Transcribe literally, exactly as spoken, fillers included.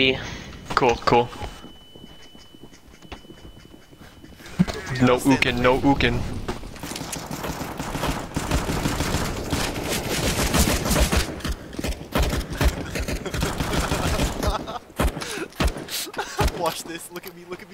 B. Cool, cool. No ookin, no ookin. Watch this. Look at me. Look at me.